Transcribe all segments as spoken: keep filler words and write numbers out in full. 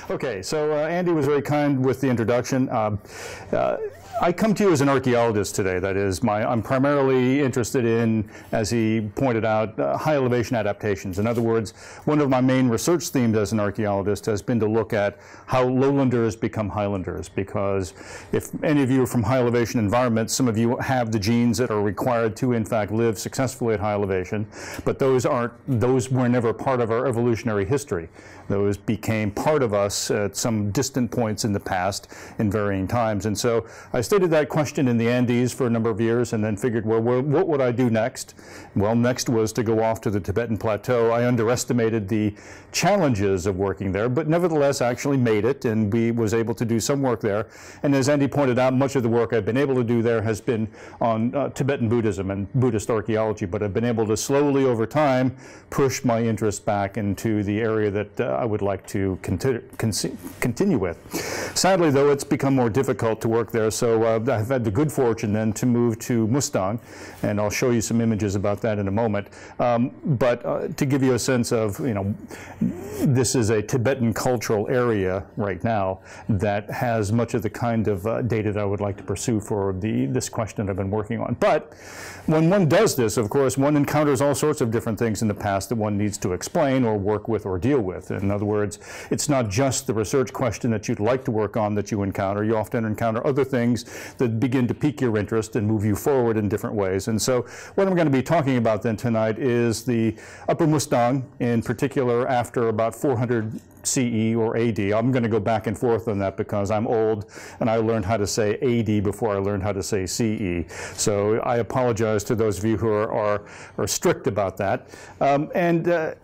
Okay, so uh, Andy was very kind with the introduction. Uh, uh, I come to you as an archaeologist today. That is, my, I'm primarily interested in, as he pointed out, uh, high elevation adaptations. In other words, one of my main research themes as an archaeologist has been to look at how lowlanders become highlanders, because if any of you are from high elevation environments, some of you have the genes that are required to in fact live successfully at high elevation, but those aren't, those were never part of our evolutionary history. Those became part of us at some distant points in the past in varying times. And so I studied that question in the Andes for a number of years and then figured, well, what would I do next? Well, next was to go off to the Tibetan Plateau. I underestimated the challenges of working there, but nevertheless actually made it and we was able to do some work there. And as Andy pointed out, much of the work I've been able to do there has been on uh, Tibetan Buddhism and Buddhist archaeology, but I've been able to slowly over time push my interest back into the area that uh, I would like to conti continue with. Sadly, though, it's become more difficult to work there, so uh, I've had the good fortune then to move to Mustang, and I'll show you some images about that in a moment. Um, but uh, to give you a sense of, you know, this is a Tibetan cultural area right now that has much of the kind of uh, data that I would like to pursue for the, this question I've been working on. But when one does this, of course, one encounters all sorts of different things in the past that one needs to explain or work with or deal with. In other words, it's not just the research question that you'd like to work on that you encounter. You often encounter other things that begin to pique your interest and move you forward in different ways. And so what I'm going to be talking about then tonight is the Upper Mustang, in particular after about four hundred C E or A D. I'm going to go back and forth on that because I'm old and I learned how to say A D before I learned how to say C E. So I apologize to those of you who are, are, are strict about that. Um, and uh,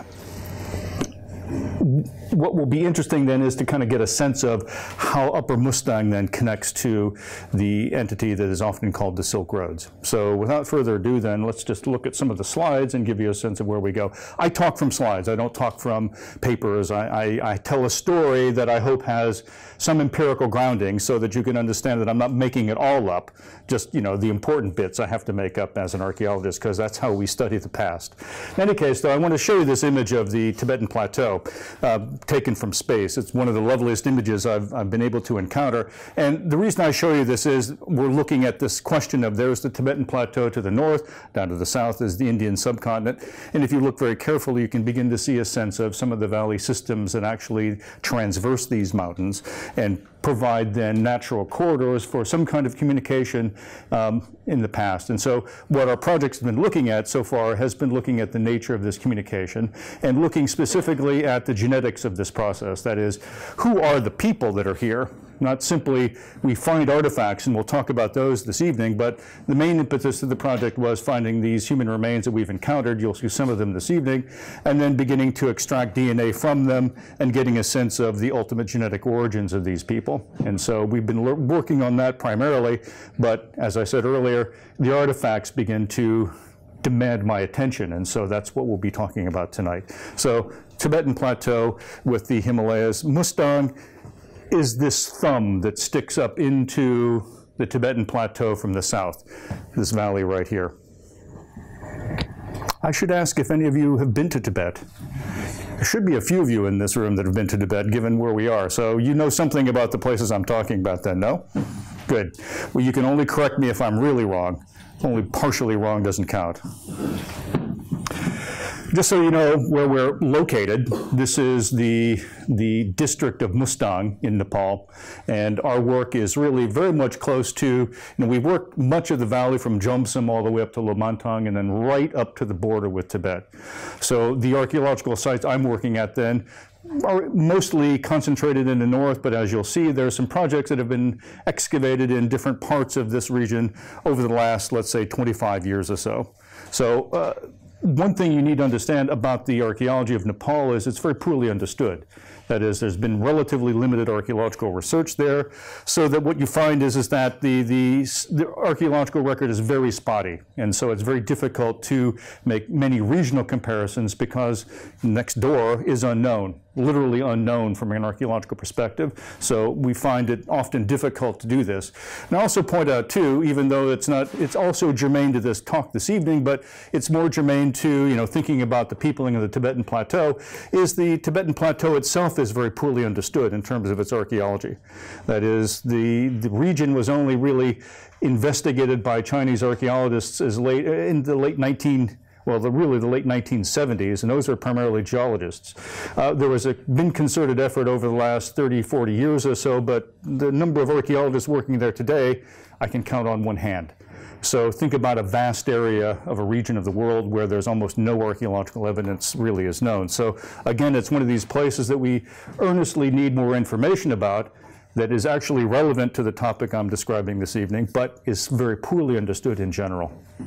what will be interesting then is to kind of get a sense of how Upper Mustang then connects to the entity that is often called the Silk Roads. So without further ado then, let's just look at some of the slides and give you a sense of where we go. I talk from slides. I don't talk from papers. I, I, I tell a story that I hope has some empirical grounding so that you can understand that I'm not making it all up, just, you know, the important bits I have to make up as an archaeologist, because that's how we study the past. In any case, though, I want to show you this image of the Tibetan Plateau. Uh, taken from space. It's one of the loveliest images I've, I've been able to encounter. And the reason I show you this is we're looking at this question of there's the Tibetan Plateau to the north, down to the south is the Indian subcontinent. And if you look very carefully, you can begin to see a sense of some of the valley systems that actually transverse these mountains and provide then natural corridors for some kind of communication um, in the past. And so what our project's been looking at so far has been looking at the nature of this communication and looking specifically at the genetics of this process. That is, who are the people that are here? Not simply we find artifacts, and we'll talk about those this evening, but the main impetus of the project was finding these human remains that we've encountered. You'll see some of them this evening, and then beginning to extract D N A from them and getting a sense of the ultimate genetic origins of these people. And so we've been working on that primarily, but as I said earlier, the artifacts begin to demand my attention, and so that's what we'll be talking about tonight. So Tibetan Plateau with the Himalayas. Mustang is this thumb that sticks up into the Tibetan Plateau from the south, this valley right here. I should ask if any of you have been to Tibet. There should be a few of you in this room that have been to Tibet, given where we are. So you know something about the places I'm talking about then, no? Good. Well, you can only correct me if I'm really wrong. Only partially wrong doesn't count. Just so you know where we're located, this is the, the district of Mustang in Nepal, and our work is really very much close to, you know, we've worked much of the valley from Jomsom all the way up to Lomantang and then right up to the border with Tibet. So the archaeological sites I'm working at then are mostly concentrated in the north, but as you'll see, there are some projects that have been excavated in different parts of this region over the last, let's say, twenty-five years or so. So uh, one thing you need to understand about the archaeology of Nepal is it's very poorly understood. That is, there's been relatively limited archaeological research there, so that what you find is, is that the, the, the archaeological record is very spotty, and so it's very difficult to make many regional comparisons because next door is unknown. Literally unknown from an archaeological perspective, so we find it often difficult to do this. And I also point out too, even though it's not, it's also germane to this talk this evening, but it's more germane to, you know, thinking about the peopling of the Tibetan Plateau, is the Tibetan Plateau itself is very poorly understood in terms of its archaeology. That is, the, the region was only really investigated by Chinese archaeologists as late, in the late nineteen well, the, really the late nineteen seventies, and those are primarily geologists. Uh, there was a been concerted effort over the last thirty, forty years or so, but the number of archaeologists working there today, I can count on one hand. So think about a vast area of a region of the world where there's almost no archaeological evidence really is known. So again, it's one of these places that we earnestly need more information about that is actually relevant to the topic I'm describing this evening, but is very poorly understood in general.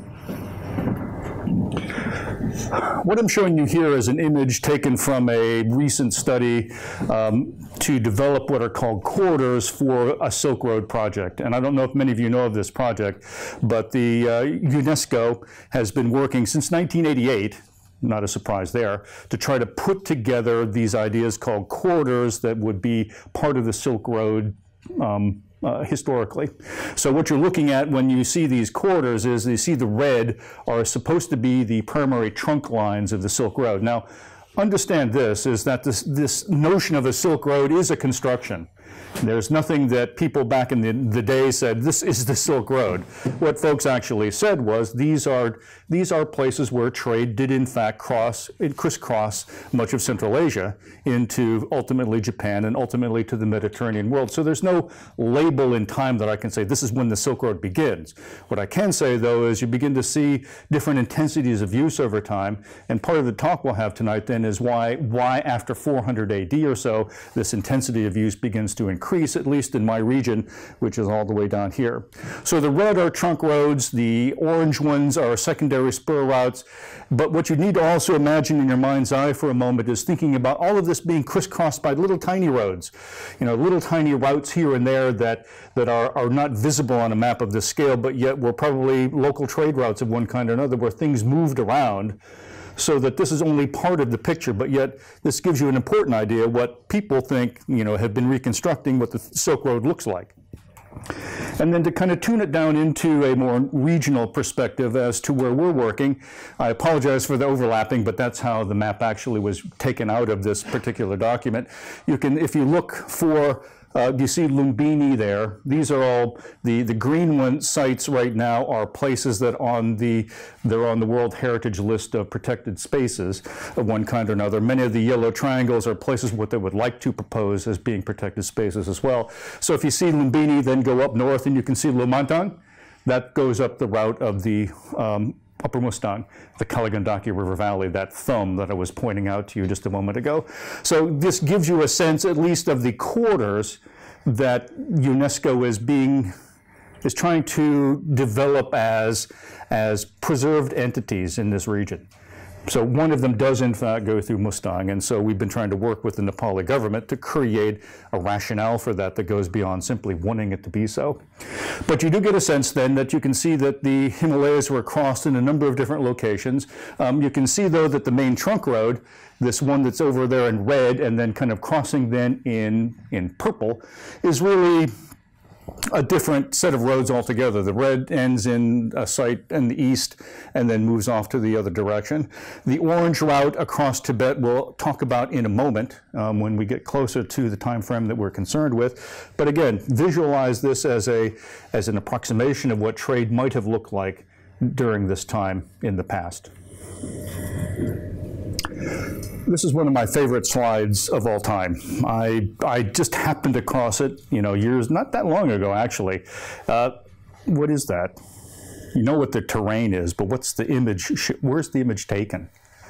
What I'm showing you here is an image taken from a recent study um, to develop what are called corridors for a Silk Road project. And I don't know if many of you know of this project, but the uh, UNESCO has been working since nineteen eighty-eight, not a surprise there, to try to put together these ideas called corridors that would be part of the Silk Road um, Uh, historically. So what you're looking at when you see these corridors is you see the red are supposed to be the primary trunk lines of the Silk Road. Now, understand this, is that this, this notion of a Silk Road is a construction. There's nothing that people back in the, the day said, this is the Silk Road. What folks actually said was, these are, these are places where trade did in fact cross, crisscross much of Central Asia into ultimately Japan and ultimately to the Mediterranean world. So there's no label in time that I can say this is when the Silk Road begins. What I can say though is you begin to see different intensities of use over time, and part of the talk we'll have tonight then is why, why after four hundred A D or so, this intensity of use begins to increase, at least in my region, which is all the way down here. So the red are trunk roads, the orange ones are secondary spur routes, but what you need to also imagine in your mind's eye for a moment is thinking about all of this being crisscrossed by little tiny roads, you know, little tiny routes here and there that, that are, are not visible on a map of this scale, but yet were probably local trade routes of one kind or another where things moved around. So that this is only part of the picture, but yet this gives you an important idea what people think, you know, have been reconstructing what the Silk Road looks like. And then to kind of tune it down into a more regional perspective as to where we're working, I apologize for the overlapping, but that's how the map actually was taken out of this particular document. You can, if you look for Uh, you see Lumbini there. These are all, the, the green one sites right now are places that on the, they're on the World Heritage List of protected spaces of one kind or another. Many of the yellow triangles are places what they would like to propose as being protected spaces as well. So if you see Lumbini, then go up north and you can see Lumantang. That goes up the route of the um, Upper Mustang, the Kaligandaki River Valley, that thumb that I was pointing out to you just a moment ago. So this gives you a sense, at least, of the corridors that UNESCO is being, is trying to develop as, as preserved entities in this region. So one of them does in fact go through Mustang, and so we've been trying to work with the Nepali government to create a rationale for that that goes beyond simply wanting it to be so. But you do get a sense then that you can see that the Himalayas were crossed in a number of different locations. Um, you can see though that the main trunk road, this one that's over there in red and then kind of crossing then in, in purple, is really a different set of roads altogether. The red ends in a site in the east and then moves off to the other direction. The orange route across Tibet we'll talk about in a moment um, when we get closer to the time frame that we're concerned with. But again, visualize this as, a, as an approximation of what trade might have looked like during this time in the past. This is one of my favorite slides of all time. I, I just happened across it, you know, years, not that long ago, actually. Uh, what is that? You know what the terrain is, but what's the image? Where's the image taken?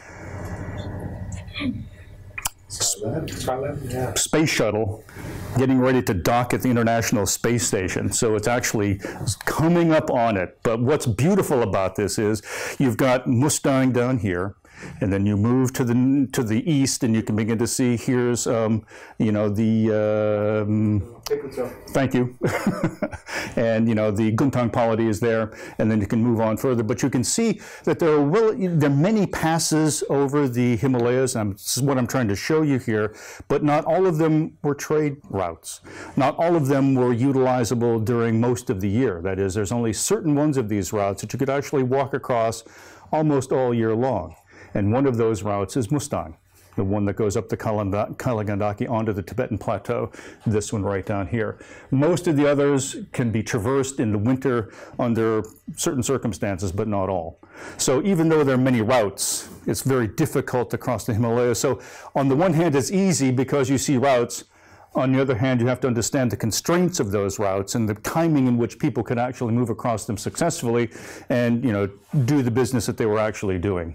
Skylab, yeah. Space shuttle getting ready to dock at the International Space Station. So it's actually coming up on it. But what's beautiful about this is you've got Mustang down here, and then you move to the to the east, and you can begin to see here's um, you know the um, thank you, and you know the Guntang polity is there, and then you can move on further. But you can see that there are really, there are many passes over the Himalayas. And this is what I'm trying to show you here. But not all of them were trade routes. Not all of them were utilizable during most of the year. That is, there's only certain ones of these routes that you could actually walk across almost all year long. And one of those routes is Mustang. the one that goes up the Kaligandaki onto the Tibetan plateau, this one right down here. Most of the others can be traversed in the winter under certain circumstances, but not all. So even though there are many routes, it's very difficult to cross the Himalayas. So on the one hand, it's easy because you see routes. On the other hand, you have to understand the constraints of those routes and the timing in which people could actually move across them successfully and, you know, do the business that they were actually doing.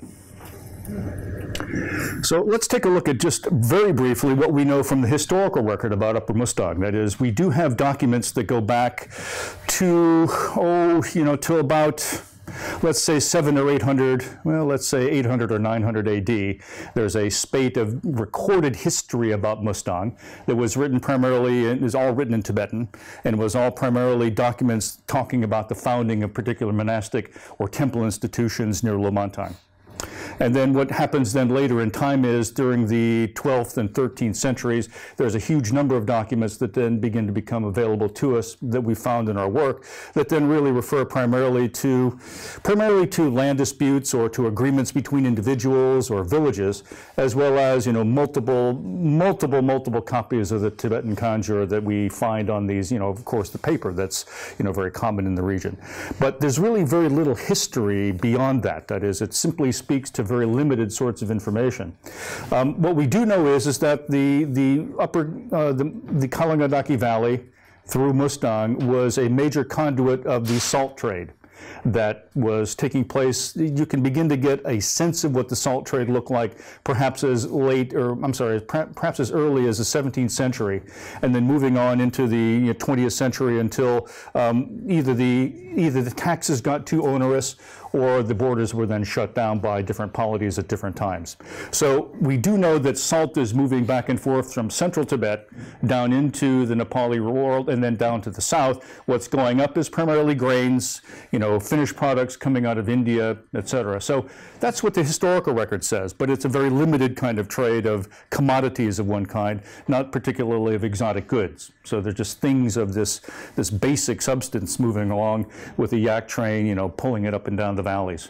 So let's take a look at just very briefly what we know from the historical record about Upper Mustang. That is, we do have documents that go back to, oh, you know, to about, let's say seven or eight hundred, well, let's say eight hundred or nine hundred A D. There's a spate of recorded history about Mustang that was written primarily, it was all written in Tibetan, and was all primarily documents talking about the founding of particular monastic or temple institutions near Lumantang. And then what happens then later in time is during the twelfth and thirteenth centuries, there's a huge number of documents that then begin to become available to us that we found in our work that then really refer primarily to, primarily to land disputes or to agreements between individuals or villages, as well as, you know, multiple, multiple, multiple copies of the Tibetan Kanjur that we find on these, you know, of course, the paper that's, you know, very common in the region. But there's really very little history beyond that. That is, it simply speaks to very limited sorts of information. Um, what we do know is, is that the, the upper, uh, the, the Kaligandaki Valley through Mustang was a major conduit of the salt trade that was taking place. You can begin to get a sense of what the salt trade looked like perhaps as late, or I'm sorry, perhaps as early as the seventeenth century, and then moving on into the you know, twentieth century until um, either the either the taxes got too onerous or the borders were then shut down by different polities at different times. So we do know that salt is moving back and forth from central Tibet down into the Nepali world and then down to the south. What's going up is primarily grains, you know, finished products coming out of India, et cetera. So that's what the historical record says, but it's a very limited kind of trade of commodities of one kind, not particularly of exotic goods. So they're just things of this, this basic substance moving along with a yak train, you know, pulling it up and down the valleys.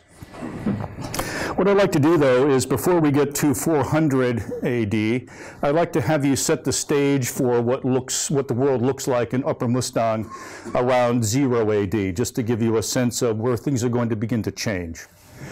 What I'd like to do, though, is before we get to four hundred A D, I'd like to have you set the stage for what looks, what the world looks like in Upper Mustang around zero A D, just to give you a sense of where things are going to begin to change.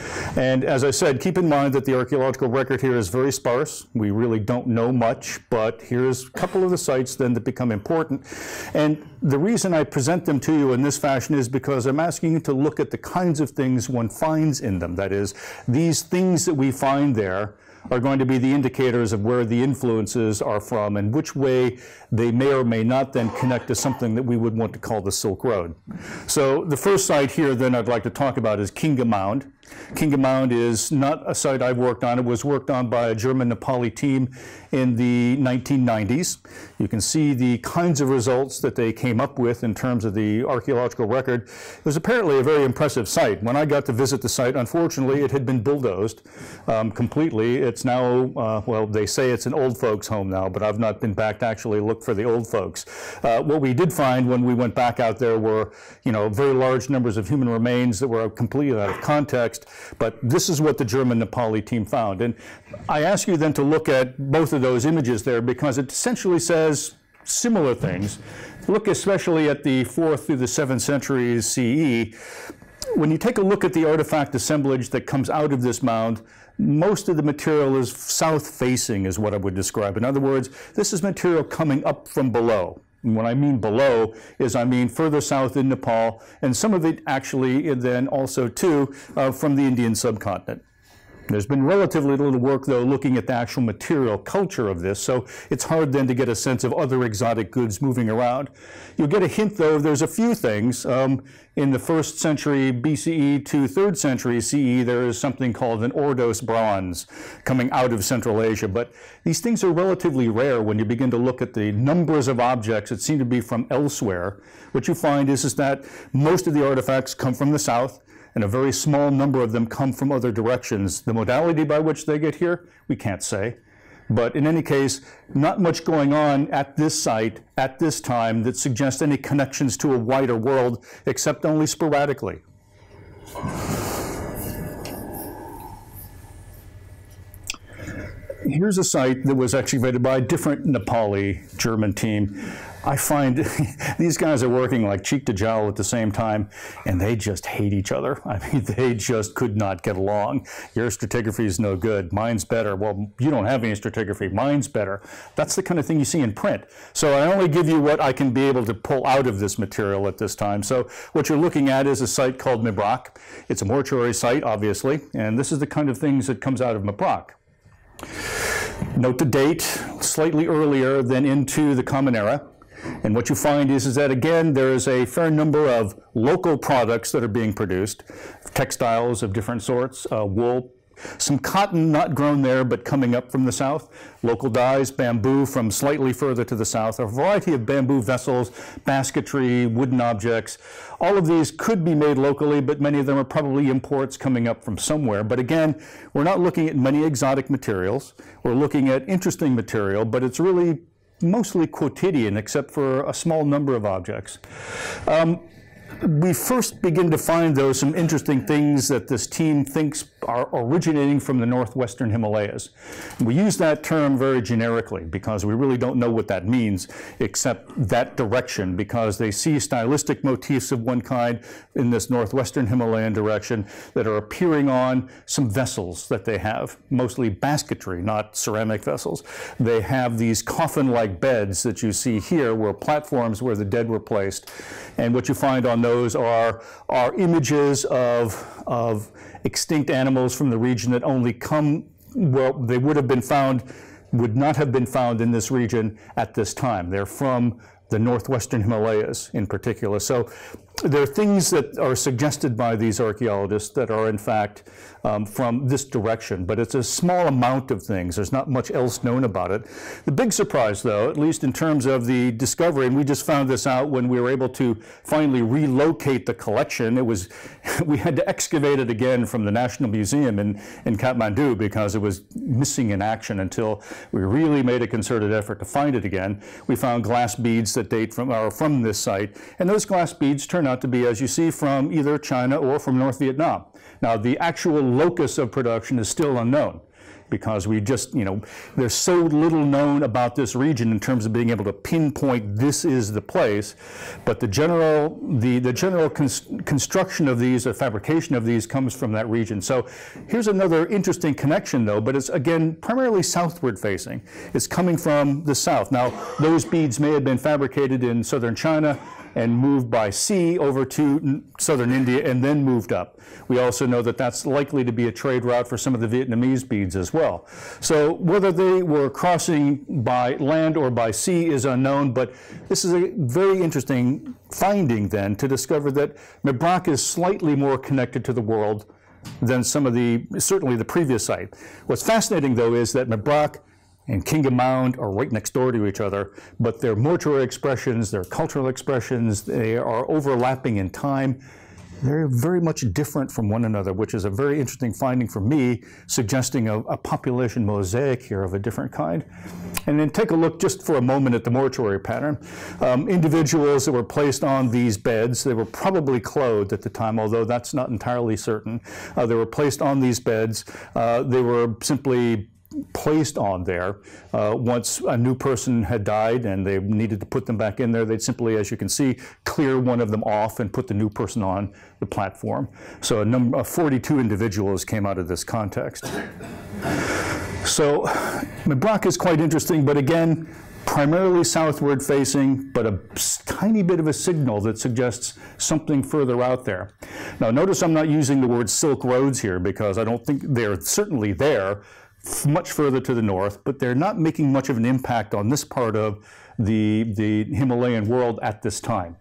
And as I said, keep in mind that the archaeological record here is very sparse. We really don't know much, but here's a couple of the sites then that become important. And the reason I present them to you in this fashion is because I'm asking you to look at the kinds of things one finds in them. That is, these things that we find there are going to be the indicators of where the influences are from and which way they may or may not then connect to something that we would want to call the Silk Road. So the first site here then I'd like to talk about is Kinga Mound. Kinga Mound is not a site I've worked on. It was worked on by a German Nepali team in the nineteen nineties. You can see the kinds of results that they came up with in terms of the archaeological record. It was apparently a very impressive site. When I got to visit the site, unfortunately, it had been bulldozed um, completely. It's now, uh, well, they say it's an old folks home now, but I've not been back to actually look for the old folks. Uh, what we did find when we went back out there were, you know, very large numbers of human remains that were completely out of context. But this is what the German Nepali team found. And I ask you then to look at both of those images there because it essentially says similar things. Look especially at the fourth through the seventh centuries C E. When you take a look at the artifact assemblage that comes out of this mound, most of the material is south-facing is what I would describe. In other words, this is material coming up from below. And what I mean below is I mean further south in Nepal, and some of it actually then also too uh, from the Indian subcontinent. There's been relatively little work, though, looking at the actual material culture of this, so it's hard then to get a sense of other exotic goods moving around. You'll get a hint, though, there's a few things. Um, in the first century B C E to third century C E, there is something called an Ordos bronze coming out of Central Asia, but these things are relatively rare when you begin to look at the numbers of objects that seem to be from elsewhere. What you find is, is that most of the artifacts come from the south, and a very small number of them come from other directions. The modality by which they get here, we can't say. But in any case, not much going on at this site at this time that suggests any connections to a wider world, except only sporadically. here's a site that was excavated by a different Nepali German team. I find these guys are working like cheek to jowl at the same time, and they just hate each other. I mean, they just could not get along. Your stratigraphy is no good. Mine's better. Well, you don't have any stratigraphy. Mine's better. That's the kind of thing you see in print. So I only give you what I can be able to pull out of this material at this time. So what you're looking at is a site called Mibrak. It's a mortuary site, obviously, and this is the kind of things that comes out of Mibrak. Note the date, slightly earlier than into the Common Era. And what you find is, is that, again, there is a fair number of local products that are being produced, textiles of different sorts, uh, wool, some cotton not grown there but coming up from the south, local dyes, bamboo from slightly further to the south, a variety of bamboo vessels, basketry, wooden objects. All of these could be made locally, but many of them are probably imports coming up from somewhere. But again, we're not looking at many exotic materials. We're looking at interesting material, but it's really mostly quotidian, except for a small number of objects. Um, we first begin to find, though, some interesting things that this team thinks are originating from the northwestern Himalayas. We use that term very generically because we really don't know what that means, except that direction, because they see stylistic motifs of one kind in this northwestern Himalayan direction that are appearing on some vessels that they have, mostly basketry, not ceramic vessels. They have these coffin-like beds that you see here, were platforms where the dead were placed. And what you find on those are, are images of, of extinct animals from the region that only come, well, they would have been found, would not have been found in this region at this time. They're from the northwestern Himalayas in particular. So there are things that are suggested by these archaeologists that are in fact um, from this direction, but it's a small amount of things. There's not much else known about it. The big surprise, though, at least in terms of the discovery, and we just found this out when we were able to finally relocate the collection. It was, we had to excavate it again from the National Museum in, in Kathmandu because it was missing in action until we really made a concerted effort to find it again. We found glass beads that date from, or from this site, and those glass beads turn out to be, as you see, from either China or from North Vietnam. Now, the actual locus of production is still unknown because we just, you know, there's so little known about this region in terms of being able to pinpoint this is the place, but the general, the, the general cons construction of these, or fabrication of these, comes from that region. So here's another interesting connection, though, but it's, again, primarily southward facing. It's coming from the south. Now, those beads may have been fabricated in southern China and moved by sea over to southern India and then moved up. We also know that that's likely to be a trade route for some of the Vietnamese beads as well. So whether they were crossing by land or by sea is unknown, but this is a very interesting finding then to discover that Mibrak is slightly more connected to the world than some of the, certainly the previous site. What's fascinating, though, is that Mibrak and Kinga Mound are right next door to each other, but their mortuary expressions, their cultural expressions, they are overlapping in time. They're very much different from one another, which is a very interesting finding for me, suggesting a, a population mosaic here of a different kind. And then take a look just for a moment at the mortuary pattern. Um, individuals that were placed on these beds, they were probably clothed at the time, although that's not entirely certain. Uh, they were placed on these beds. Uh, they were simply placed on there. Uh, once a new person had died and they needed to put them back in there, they'd simply, as you can see, clear one of them off and put the new person on the platform. So a number of forty-two individuals came out of this context. So Mibrak is quite interesting, but again, primarily southward facing, but a tiny bit of a signal that suggests something further out there. Now notice I'm not using the word Silk Roads here because I don't think they're certainly there, much further to the north, but they're not making much of an impact on this part of the, the Himalayan world at this time.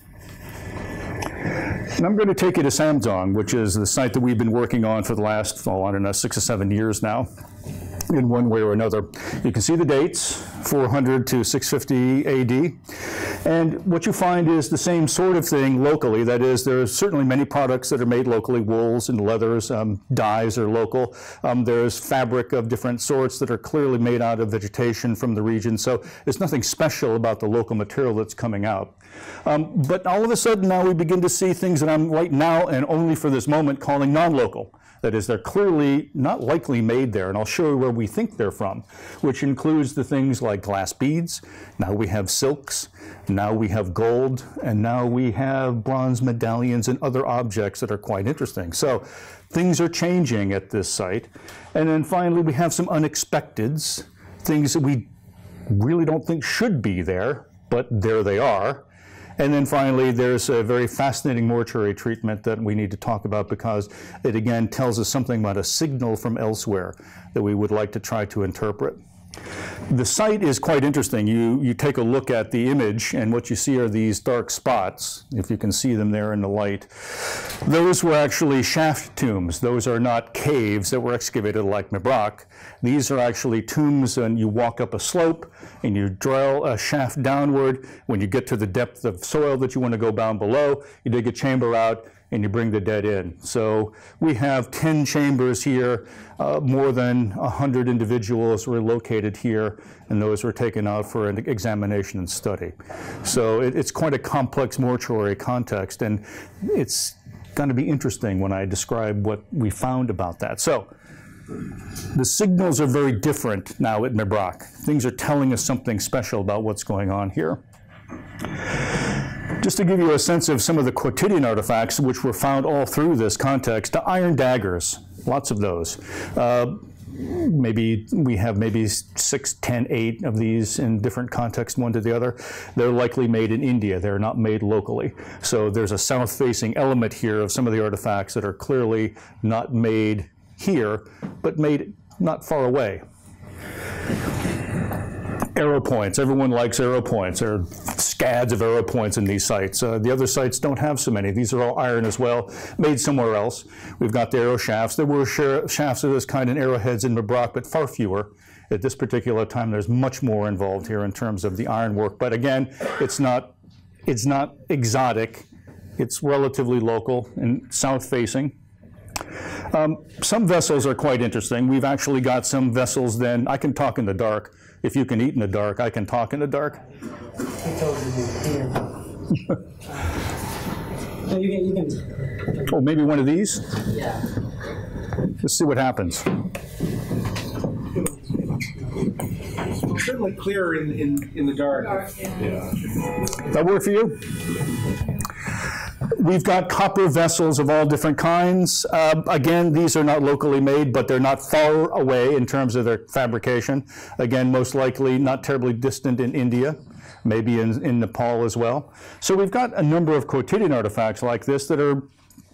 And I'm going to take you to Samdzong, which is the site that we've been working on for the last, oh, I don't know, six or seven years now, in one way or another. You can see the dates, four hundred to six fifty A D. And what you find is the same sort of thing locally. That is, there are certainly many products that are made locally, wools and leathers, um, dyes are local. Um, there's fabric of different sorts that are clearly made out of vegetation from the region. So there's nothing special about the local material that's coming out. Um, but all of a sudden now we begin to see things that I'm right now and only for this moment calling non-local. That is, they're clearly not likely made there, and I'll show you where we think they're from, which includes the things like glass beads. Now we have silks, now we have gold, and now we have bronze medallions and other objects that are quite interesting. So things are changing at this site. And then finally we have some unexpecteds, things that we really don't think should be there, but there they are. And then finally, there's a very fascinating mortuary treatment that we need to talk about because it again tells us something about a signal from elsewhere that we would like to try to interpret. The site is quite interesting. You, you take a look at the image and what you see are these dark spots, if you can see them there in the light. Those were actually shaft tombs. Those are not caves that were excavated like Mebrock. These are actually tombs, and you walk up a slope and you drill a shaft downward. When you get to the depth of soil that you want to go down below, you dig a chamber out and you bring the dead in. So we have ten chambers here. Uh, more than one hundred individuals were located here, and those were taken out for an examination and study. So it, it's quite a complex mortuary context, and it's going to be interesting when I describe what we found about that. So the signals are very different now at Mebrock. Things are telling us something special about what's going on here. Just to give you a sense of some of the quotidian artifacts which were found all through this context, the iron daggers, lots of those. Uh, maybe we have maybe six, ten, eight of these in different contexts, one to the other. They're likely made in India. They're not made locally. So there's a south-facing element here of some of the artifacts that are clearly not made here, but made not far away. Arrow points. Everyone likes arrow points. There are scads of arrow points in these sites. Uh, the other sites don't have so many. These are all iron as well, made somewhere else. We've got the arrow shafts. There were shafts of this kind and arrowheads in Mebrock, but far fewer. At this particular time, there's much more involved here in terms of the ironwork. But again, it's not, it's not exotic. It's relatively local and south-facing. Um, some vessels are quite interesting. We've actually got some vessels then. I can talk in the dark. If you can eat in the dark, I can talk in the dark. No, you can, you can. Oh, maybe one of these? Yeah. Let's see what happens. It's certainly clearer in, in, in the dark. Dark, yeah. Yeah. That work for you? We've got copper vessels of all different kinds. Uh, again, these are not locally made, but they're not far away in terms of their fabrication. Again, most likely not terribly distant in India, maybe in, in Nepal as well. So we've got a number of quotidian artifacts like this that are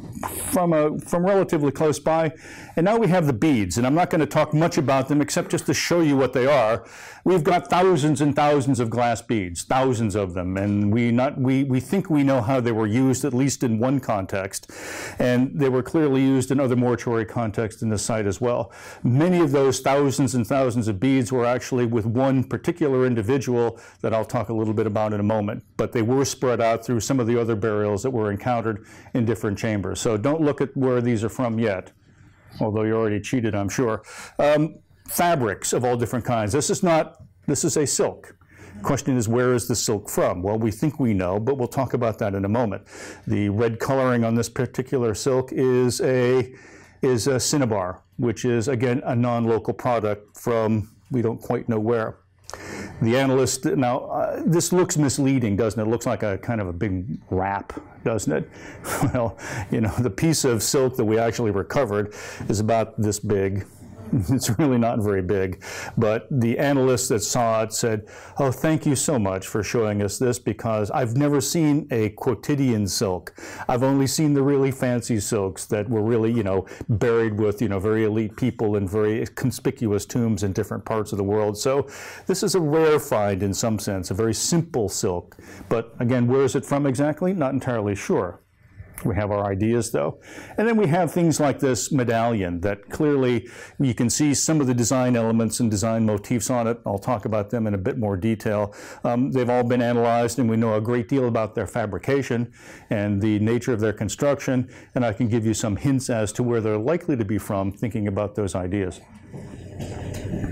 from, a, from relatively close by. And now we have the beads, and I'm not going to talk much about them except just to show you what they are. We've got thousands and thousands of glass beads, thousands of them, and we, not, we, we think we know how they were used, at least in one context, and they were clearly used in other mortuary contexts in the site as well. Many of those thousands and thousands of beads were actually with one particular individual that I'll talk a little bit about in a moment, but they were spread out through some of the other burials that were encountered in different chambers. So don't look at where these are from yet, although you already cheated, I'm sure. Um, fabrics of all different kinds. This is not, this is a silk. Question is, where is the silk from? Well, we think we know, but we'll talk about that in a moment. The red coloring on this particular silk is a, is a cinnabar, which is, again, a non-local product from we don't quite know where. The analyst, now, uh, this looks misleading, doesn't it? It looks like a kind of a big wrap, doesn't it? Well, you know, the piece of silk that we actually recovered is about this big. It's really not very big, but the analyst that saw it said, oh, thank you so much for showing us this, because I've never seen a quotidian silk. I've only seen the really fancy silks that were really, you know, buried with, you know, very elite people in very conspicuous tombs in different parts of the world. So this is a rare find in some sense, a very simple silk. But again, where is it from exactly? Not entirely sure. We have our ideas, though. And then we have things like this medallion that clearly you can see some of the design elements and design motifs on it. I'll talk about them in a bit more detail. Um, they've all been analyzed, and we know a great deal about their fabrication and the nature of their construction, and I can give you some hints as to where they're likely to be from, thinking about those ideas.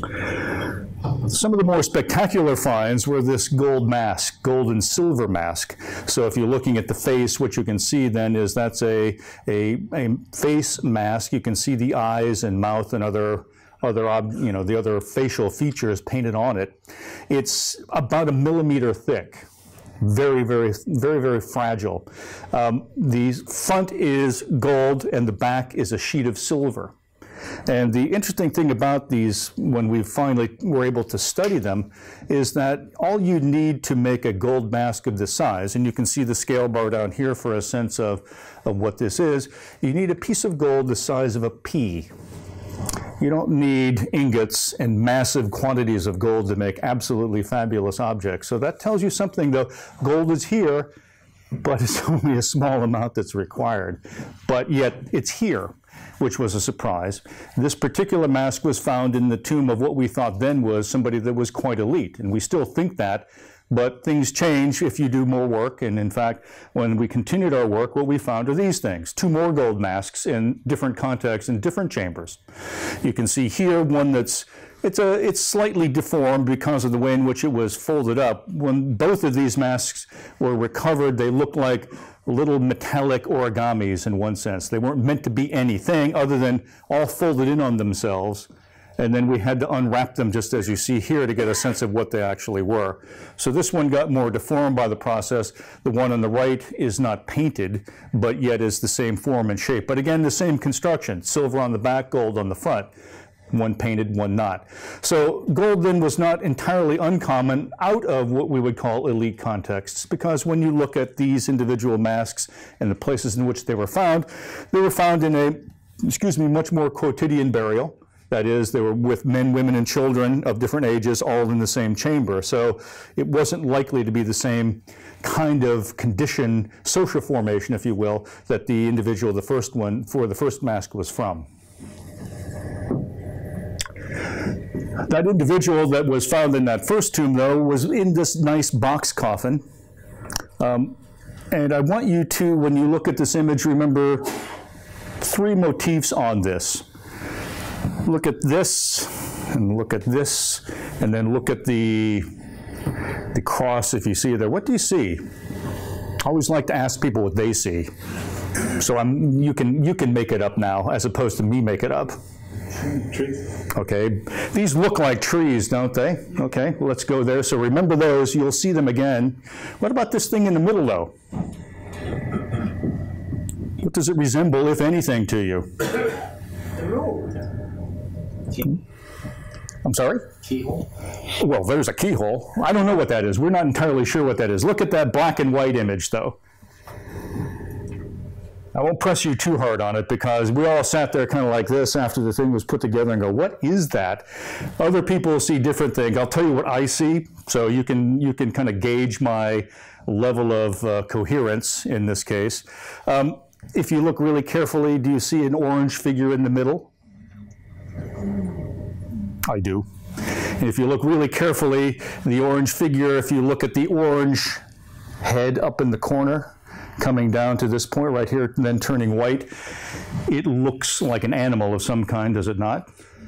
Some of the more spectacular finds were this gold mask, gold and silver mask. So if you're looking at the face, what you can see then is that's a, a, a face mask. You can see the eyes and mouth and other, other, you know, the other facial features painted on it. It's about a millimeter thick. Very, very, very, very fragile. Um, the front is gold and the back is a sheet of silver. And the interesting thing about these, when we finally were able to study them, is that all you need to make a gold mask of this size, and you can see the scale bar down here for a sense of, of what this is, you need a piece of gold the size of a pea. You don't need ingots and massive quantities of gold to make absolutely fabulous objects. So that tells you something, though. Gold is here, but it's only a small amount that's required. But yet it's here, which was a surprise. This particular mask was found in the tomb of what we thought then was somebody that was quite elite, and we still think that, but things change if you do more work, and in fact, when we continued our work, what we found are these things, two more gold masks in different contexts in different chambers. You can see here one that's, it's, a, it's slightly deformed because of the way in which it was folded up. When both of these masks were recovered, they looked like little metallic origamis in one sense. They weren't meant to be anything other than all folded in on themselves. And then we had to unwrap them, just as you see here, to get a sense of what they actually were. So this one got more deformed by the process. The one on the right is not painted, but yet is the same form and shape. But again, the same construction, silver on the back, gold on the front. One painted, one not. So gold then was not entirely uncommon out of what we would call elite contexts, because when you look at these individual masks and the places in which they were found, they were found in a, excuse me, much more quotidian burial. That is, they were with men, women, and children of different ages, all in the same chamber. So it wasn't likely to be the same kind of condition, social formation, if you will, that the individual, the first one, for the first mask was from. That individual that was found in that first tomb, though, was in this nice box coffin. Um, and I want you to, when you look at this image, remember three motifs on this. Look at this, and look at this, and then look at the, the cross, if you see it there. What do you see? I always like to ask people what they see. So I'm, you can, you can make it up now, as opposed to me make it up. Trees. Okay, these look like trees, don't they? Okay, well, let's go there. So remember those, you'll see them again. What about this thing in the middle, though? What does it resemble, if anything, to you? The road. I'm sorry? Keyhole. Well, there's a keyhole. I don't know what that is. We're not entirely sure what that is. Look at that black and white image, though. I won't press you too hard on it, because we all sat there kind of like this after the thing was put together and go, what is that? Other people see different things. I'll tell you what I see, so you can, you can kind of gauge my level of uh, coherence in this case. Um, if you look really carefully, do you see an orange figure in the middle? I do. And if you look really carefully, the orange figure, if you look at the orange head up in the corner, coming down to this point right here, and then turning white, it looks like an animal of some kind, does it not?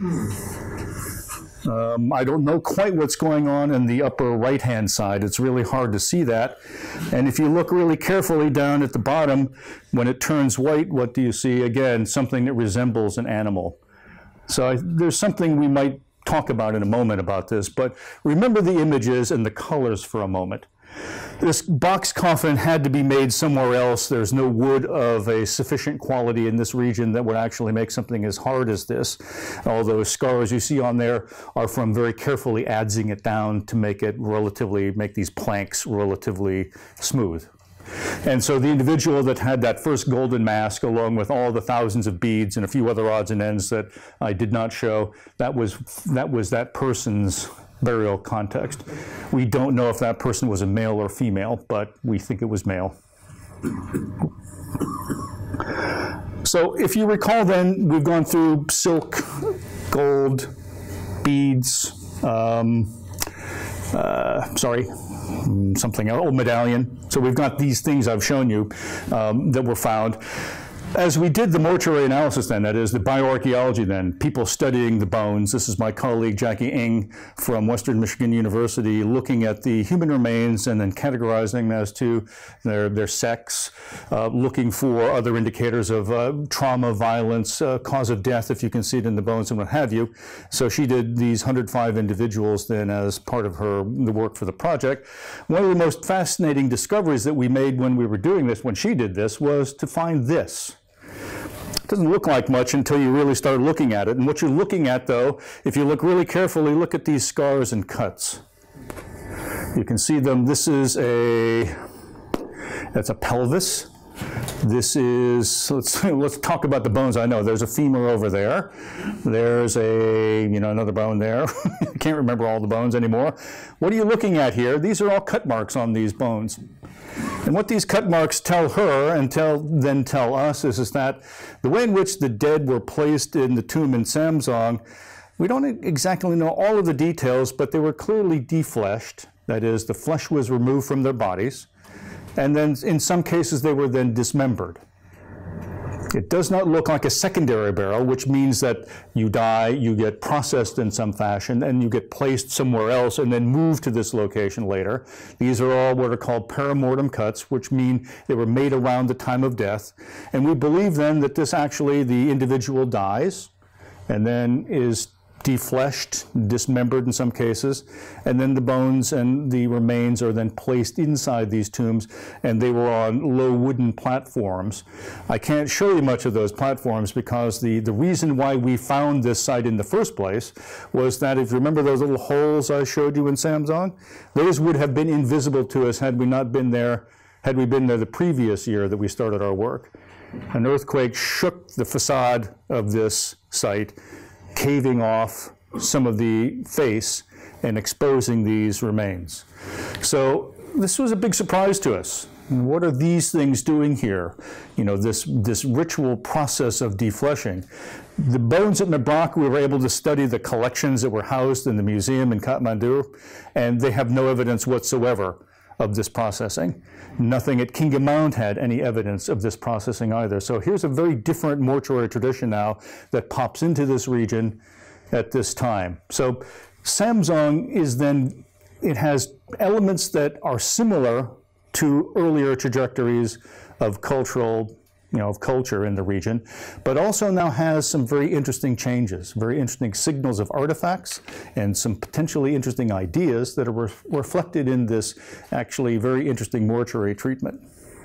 Um, I don't know quite what's going on in the upper right-hand side. It's really hard to see that. And if you look really carefully down at the bottom, when it turns white, what do you see? Again, something that resembles an animal. So I, there's something we might talk about in a moment about this, but remember the images and the colors for a moment. This box coffin had to be made somewhere else. There's no wood of a sufficient quality in this region that would actually make something as hard as this. All those scars you see on there are from very carefully adzing it down to make it relatively, make these planks relatively smooth. And so the individual that had that first golden mask, along with all the thousands of beads and a few other odds and ends that I did not show, that was that, was that person's burial context. We don't know if that person was a male or female, but we think it was male. So if you recall then, we've gone through silk, gold, beads, um, uh, sorry, something else, old medallion. So we've got these things I've shown you um, that were found. as we did the mortuary analysis then, that is the bioarchaeology then, people studying the bones, this is my colleague Jackie Ng from Western Michigan University looking at the human remains and then categorizing them as to their, their sex, uh, looking for other indicators of uh, trauma, violence, uh, cause of death, if you can see it in the bones and what have you. So she did these one hundred five individuals then as part of her the work for the project. One of the most fascinating discoveries that we made when we were doing this, when she did this, was to find this. It doesn't look like much until you really start looking at it. And what you're looking at, though, if you look really carefully, look at these scars and cuts. You can see them. This is a, that's a pelvis. This is, let's, let's talk about the bones. I know there's a femur over there. There's a, you know, another bone there. I can't remember all the bones anymore. What are you looking at here? These are all cut marks on these bones. And what these cut marks tell her and tell, then tell us is, is that the way in which the dead were placed in the tomb in Samsung, we don't exactly know all of the details, but they were clearly defleshed. That is, the flesh was removed from their bodies. And then in some cases, they were then dismembered. It does not look like a secondary burial, which means that you die, you get processed in some fashion, and you get placed somewhere else and then moved to this location later. These are all what are called perimortem cuts, which mean they were made around the time of death. And we believe then that this actually, the individual dies and then is defleshed, dismembered in some cases, and then the bones and the remains are then placed inside these tombs, and they were on low wooden platforms. I can't show you much of those platforms because the, the reason why we found this site in the first place was that, if you remember those little holes I showed you in Samsung, those would have been invisible to us had we not been there, had we been there the previous year that we started our work. An earthquake shook the facade of this site, caving off some of the face and exposing these remains. So this was a big surprise to us. What are these things doing here? You know, this, this ritual process of defleshing. The bones at Mebrock, we were able to study the collections that were housed in the museum in Kathmandu, and they have no evidence whatsoever of this processing. Nothing at Kingamound had any evidence of this processing either. So here's a very different mortuary tradition now that pops into this region at this time. So Samsung is then, it has elements that are similar to earlier trajectories of cultural, you know, of culture in the region, but also now has some very interesting changes, very interesting signals of artifacts, and some potentially interesting ideas that are re reflected in this actually very interesting mortuary treatment.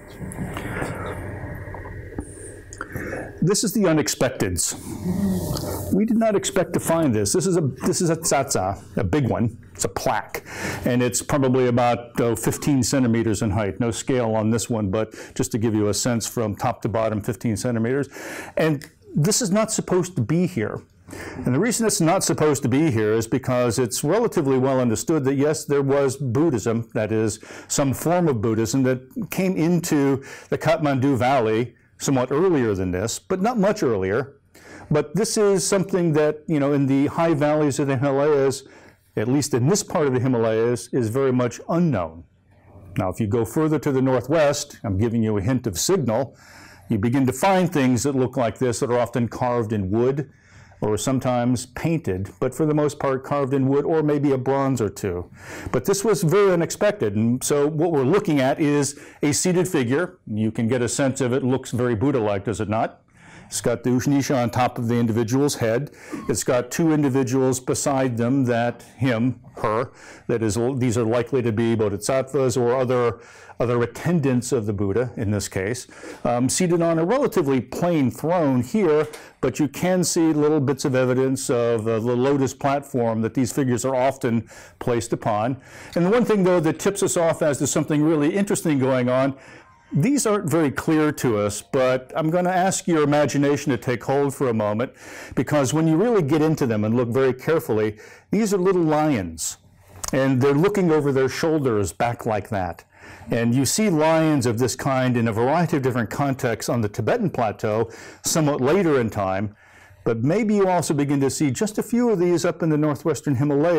This is the unexpecteds. We did not expect to find this. This is a this is a tsatsa, a big one. It's a plaque, and it's probably about oh, fifteen centimeters in height. No scale on this one, but just to give you a sense from top to bottom, fifteen centimeters. And this is not supposed to be here. And the reason it's not supposed to be here is because it's relatively well understood that, yes, there was Buddhism, that is, some form of Buddhism that came into the Kathmandu Valley somewhat earlier than this, but not much earlier. But this is something that, you know, in the high valleys of the Himalayas, at least in this part of the Himalayas, is very much unknown. Now, if you go further to the northwest, I'm giving you a hint of signal, you begin to find things that look like this that are often carved in wood or sometimes painted, but for the most part carved in wood or maybe a bronze or two. But this was very unexpected, and so what we're looking at is a seated figure. You can get a sense of it. It looks very Buddha-like, does it not? It's got the Ushnisha on top of the individual's head. It's got two individuals beside them, that him, her, that is, these are likely to be bodhisattvas or other, other attendants of the Buddha in this case, um, seated on a relatively plain throne here, but you can see little bits of evidence of uh, the lotus platform that these figures are often placed upon. And the one thing, though, that tips us off as to something really interesting going on, these aren't very clear to us, but I'm going to ask your imagination to take hold for a moment, because when you really get into them and look very carefully, these are little lions, and they're looking over their shoulders back like that. And you see lions of this kind in a variety of different contexts on the Tibetan plateau, somewhat later in time, but maybe you also begin to see just a few of these up in the northwestern Himalaya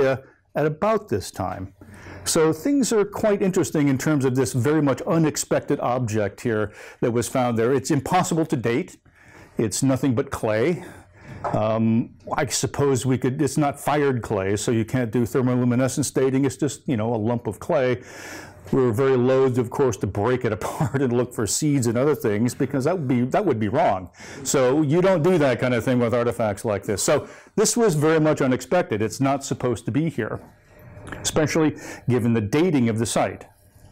at about this time. So things are quite interesting in terms of this very much unexpected object here that was found there. It's impossible to date. It's nothing but clay. Um, I suppose we could, it's not fired clay, so you can't do thermoluminescence dating. It's just, you know, a lump of clay. We were very loath, of course, to break it apart and look for seeds and other things, because that would be, that would be wrong. So you don't do that kind of thing with artifacts like this. So this was very much unexpected. It's not supposed to be here, especially given the dating of the site.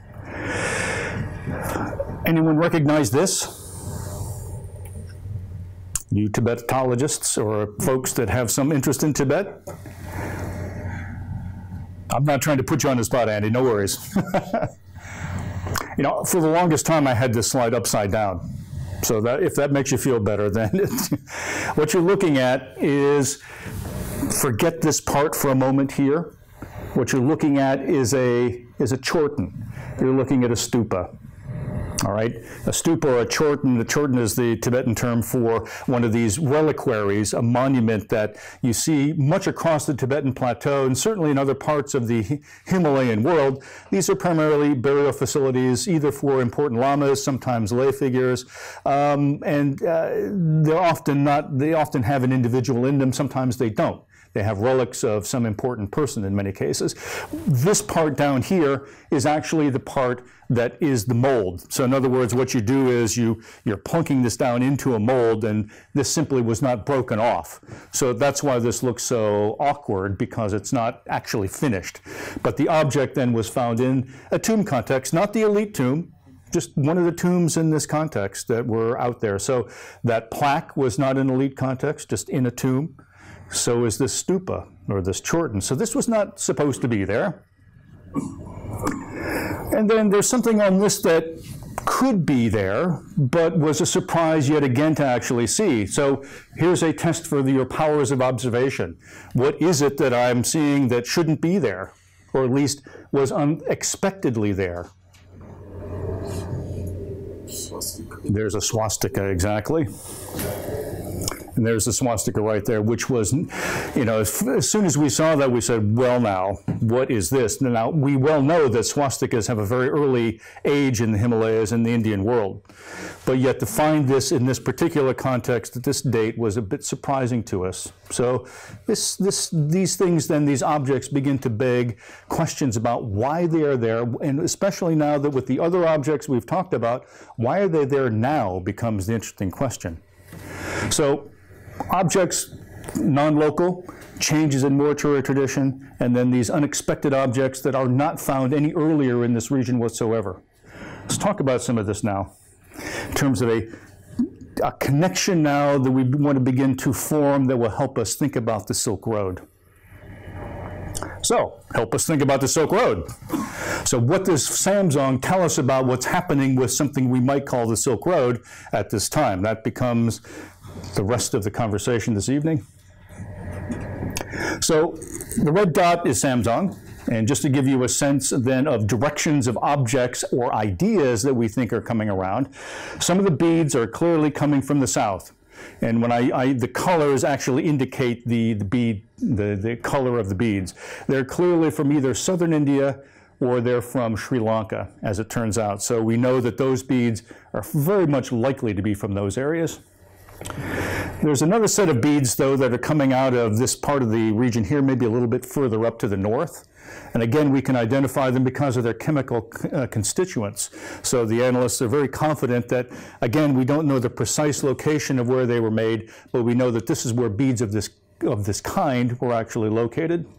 Anyone recognize this? You Tibetologists or folks that have some interest in Tibet? I'm not trying to put you on the spot, Andy, no worries. You know, for the longest time I had this slide upside down. So that if that makes you feel better, then it's, what you're looking at is, forget this part for a moment here. What you're looking at is a, is a chorten. You're looking at a stupa. All right, a stupa or a chorten. The chorten is the Tibetan term for one of these reliquaries, a monument that you see much across the Tibetan plateau and certainly in other parts of the Himalayan world. These are primarily burial facilities, either for important lamas, sometimes lay figures, um, and uh, they're often not. They often have an individual in them. Sometimes they don't. They have relics of some important person in many cases. This part down here is actually the part that is the mold. So in other words, what you do is you, you're plunking this down into a mold, and this simply was not broken off. So that's why this looks so awkward, because it's not actually finished. But the object then was found in a tomb context, not the elite tomb, just one of the tombs in this context that were out there. So that plaque was not an elite context, just in a tomb. So is this stupa, or this chorten. So this was not supposed to be there. And then there's something on this that could be there, but was a surprise yet again to actually see. So here's a test for the, your powers of observation. What is it that I'm seeing that shouldn't be there, or at least was unexpectedly there? Swastika. There's a swastika, exactly. And there's the swastika right there, which was, you know, as, as soon as we saw that, we said, well, now, what is this? Now, we well know that swastikas have a very early age in the Himalayas and the Indian world. But yet to find this in this particular context at this date was a bit surprising to us. So this, this, these things, then, these objects begin to beg questions about why they are there, and especially now that with the other objects we've talked about, why are they there now becomes the interesting question. So objects, non-local, changes in mortuary tradition, and then these unexpected objects that are not found any earlier in this region whatsoever. Let's talk about some of this now, in terms of a, a connection now that we want to begin to form that will help us think about the Silk Road. So, help us think about the Silk Road. So what does Samsung tell us about what's happening with something we might call the Silk Road at this time? That becomes the rest of the conversation this evening. So the red dot is Samsung, and just to give you a sense then of directions of objects or ideas that we think are coming around, some of the beads are clearly coming from the south. And when I, I the colors actually indicate the, the bead, the, the color of the beads. They're clearly from either southern India or they're from Sri Lanka, as it turns out. So we know that those beads are very much likely to be from those areas. There's another set of beads, though, that are coming out of this part of the region here, maybe a little bit further up to the north. And again, we can identify them because of their chemical uh, constituents. So the analysts are very confident that, again, we don't know the precise location of where they were made, but we know that this is where beads of this, of this kind were actually located.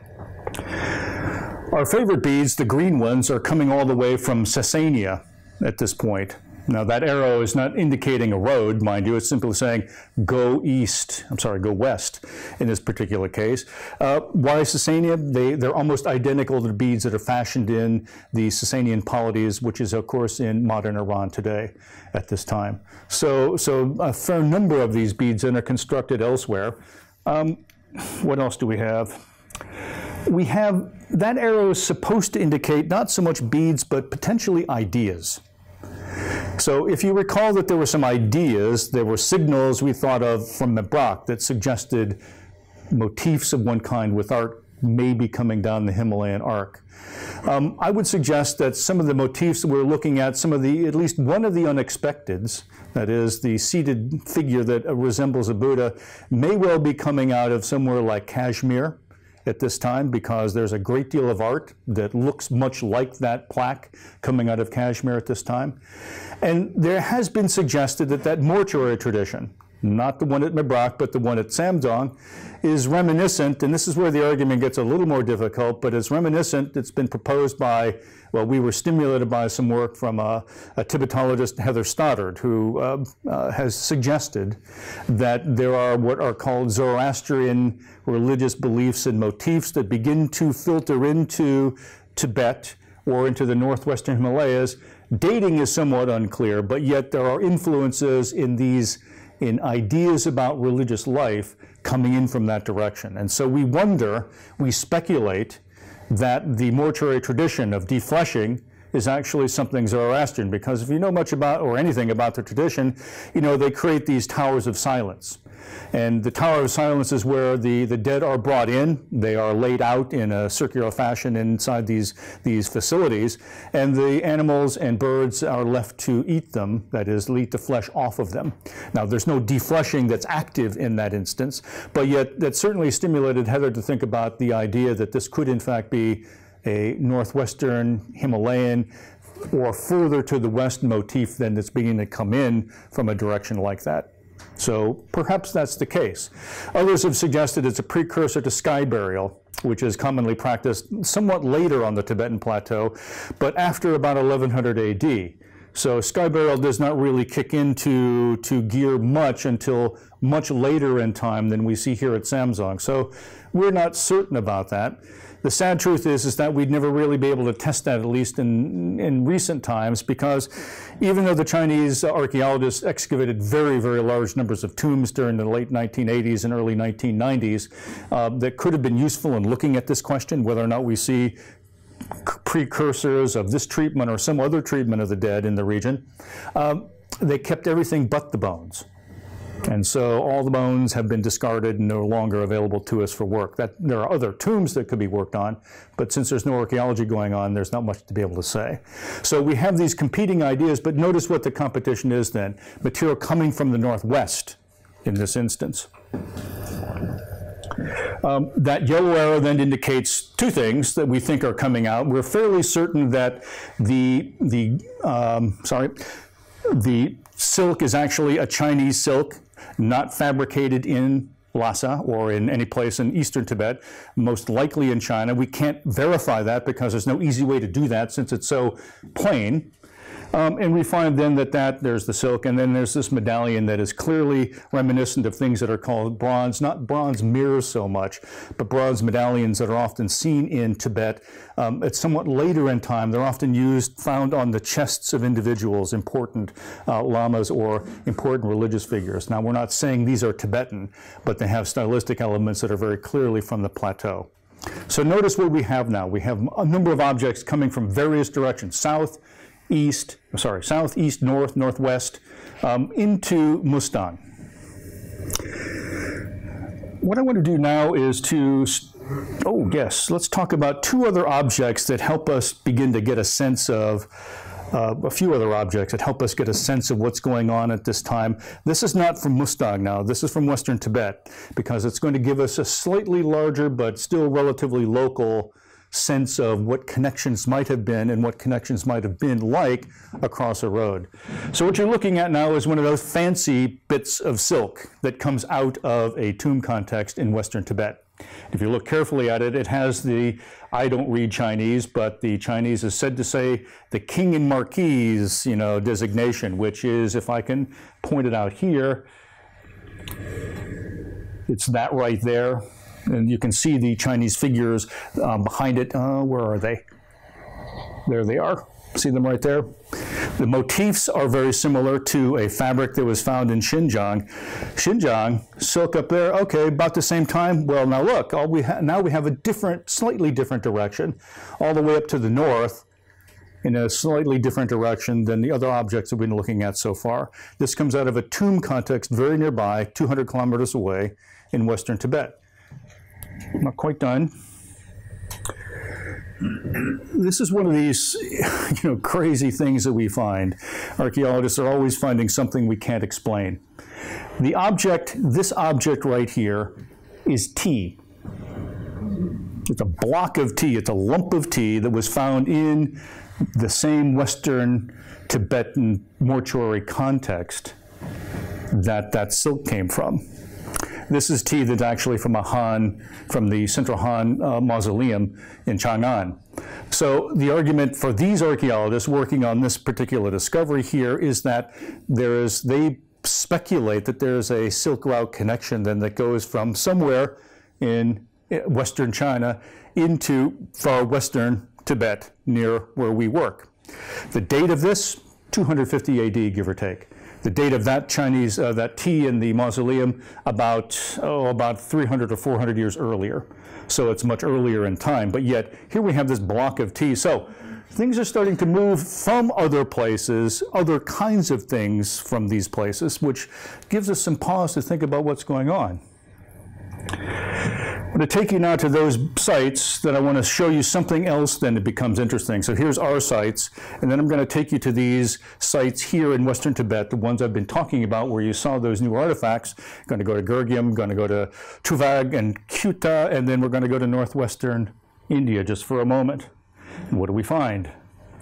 Our favorite beads, the green ones, are coming all the way from Sassania at this point. Now that arrow is not indicating a road, mind you, it's simply saying go east, I'm sorry, go west in this particular case. Uh, why Sassania? They, they're almost identical to the beads that are fashioned in the Sassanian polities, which is of course in modern Iran today at this time. So, so a fair number of these beads then are constructed elsewhere. Um, what else do we have? We have, that arrow is supposed to indicate not so much beads, but potentially ideas. So if you recall that there were some ideas, there were signals we thought of from the Brock that suggested motifs of one kind with art may be coming down the Himalayan arc. Um, I would suggest that some of the motifs that we're looking at, some of the, at least one of the unexpecteds, that is the seated figure that uh, resembles a Buddha, may well be coming out of somewhere like Kashmir at this time, because there's a great deal of art that looks much like that plaque coming out of Kashmir at this time. And there has been suggested that that mortuary tradition, not the one at Mebrak, but the one at Samdong, is reminiscent, and this is where the argument gets a little more difficult, but it's reminiscent. It's been proposed by, well, we were stimulated by some work from a, a Tibetologist, Heather Stoddard, who uh, uh, has suggested that there are what are called Zoroastrian religious beliefs and motifs that begin to filter into Tibet or into the northwestern Himalayas. Dating is somewhat unclear, but yet there are influences in these in ideas about religious life coming in from that direction. And so we wonder, we speculate that the mortuary tradition of defleshing is actually something Zoroastrian, because if you know much about, or anything about the tradition, you know, they create these towers of silence. And the Tower of Silence is where the, the dead are brought in. They are laid out in a circular fashion inside these, these facilities, and the animals and birds are left to eat them, that is, eat the flesh off of them. Now, there's no defleshing that's active in that instance, but yet that certainly stimulated Heather to think about the idea that this could, in fact, be a northwestern Himalayan or further to the west motif than that's beginning to come in from a direction like that. So perhaps that's the case. Others have suggested it's a precursor to sky burial, which is commonly practiced somewhat later on the Tibetan plateau, but after about eleven hundred A D. So sky burial does not really kick into to gear much until much later in time than we see here at Samdong. So we're not certain about that. The sad truth is, is that we'd never really be able to test that, at least in, in recent times, because even though the Chinese archaeologists excavated very, very large numbers of tombs during the late nineteen eighties and early nineteen nineties, uh, that could have been useful in looking at this question, whether or not we see precursors of this treatment or some other treatment of the dead in the region, um, they kept everything but the bones. And so all the bones have been discarded and no longer available to us for work. That, there are other tombs that could be worked on, but since there's no archaeology going on, there's not much to be able to say. So we have these competing ideas, but notice what the competition is then. Material coming from the northwest in this instance. Um, that yellow arrow then indicates two things that we think are coming out. We're fairly certain that the, the um, sorry, the silk is actually a Chinese silk, not fabricated in Lhasa or in any place in eastern Tibet, most likely in China. We can't verify that because there's no easy way to do that since it's so plain. Um, and we find then that, that there's the silk, and then there's this medallion that is clearly reminiscent of things that are called bronze, not bronze mirrors so much, but bronze medallions that are often seen in Tibet. Um, it's somewhat later in time. They're often used, found on the chests of individuals, important uh, lamas or important religious figures. Now, we're not saying these are Tibetan, but they have stylistic elements that are very clearly from the plateau. So notice what we have now. We have a number of objects coming from various directions, south, east, sorry, south, east, north, northwest, um, into Mustang. What I want to do now is to, oh yes, let's talk about two other objects that help us begin to get a sense of, uh, a few other objects that help us get a sense of what's going on at this time. This is not from Mustang now, this is from Western Tibet, because it's going to give us a slightly larger but still relatively local sense of what connections might have been and what connections might have been like across a road. So what you're looking at now is one of those fancy bits of silk that comes out of a tomb context in Western Tibet. If you look carefully at it, it has the, I don't read Chinese, but the Chinese is said to say the king and marquis, you know, designation, which is, if I can point it out here, it's that right there. And you can see the Chinese figures um, behind it. Uh, where are they? There they are. See them right there? The motifs are very similar to a fabric that was found in Xinjiang. Xinjiang, silk up there, okay, about the same time. Well, now look, all we ha now we have a different, slightly different direction, all the way up to the north in a slightly different direction than the other objects that we've been looking at so far. This comes out of a tomb context very nearby, two hundred kilometers away in Western Tibet. Not quite done. this is one of these, you know, crazy things that we find. Archaeologists are always finding something we can't explain. The object, this object right here, is tea. It's a block of tea. It's a lump of tea that was found in the same Western Tibetan mortuary context that that silk came from. This is tea that's actually from a Han, from the Central Han uh, Mausoleum in Chang'an. So the argument for these archaeologists working on this particular discovery here is that there is, they speculate that there's a Silk Route connection then that goes from somewhere in Western China into far Western Tibet, near where we work. The date of this, two hundred fifty A D, give or take. The date of that Chinese, uh, that tea in the mausoleum, about, oh, about three hundred or four hundred years earlier. So it's much earlier in time, but yet here we have this block of tea. So things are starting to move from other places, other kinds of things from these places, which gives us some pause to think about what's going on. I'm going to take you now to those sites that I want to show you something else, then it becomes interesting. So here's our sites, and then I'm going to take you to these sites here in Western Tibet, the ones I've been talking about where you saw those new artifacts. I'm going to go to Gurgyam, going to go to Tuvag and Kuta, and then we're going to go to northwestern India just for a moment. And what do we find?